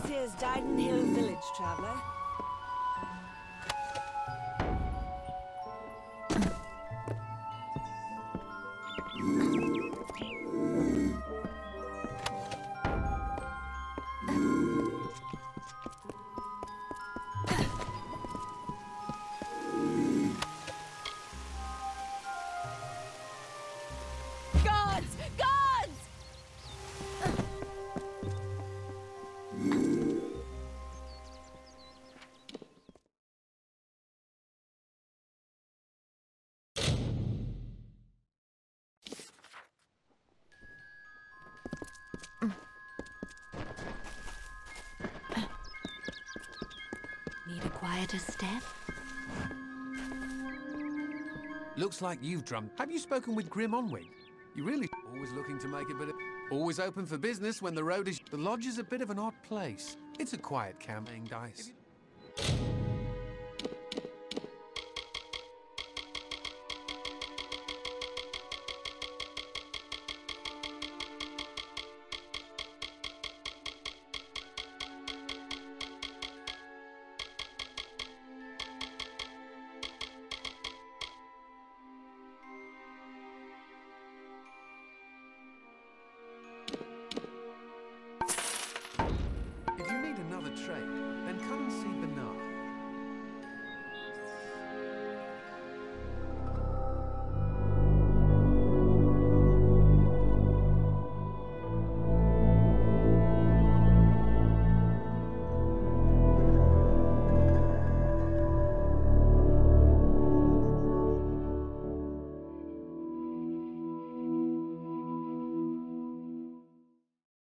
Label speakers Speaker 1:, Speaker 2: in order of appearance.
Speaker 1: Here's Dyden Hill Village, traveller. Gods! Gods! Need a quieter step?
Speaker 2: Looks like you've drummed. Have you spoken with Grim Onwig? You really always looking to make a bit of... Always open for business when the road is... The lodge is a bit of an odd place. It's a quiet camp playing dice. If you need another trade, then come and see Bernard.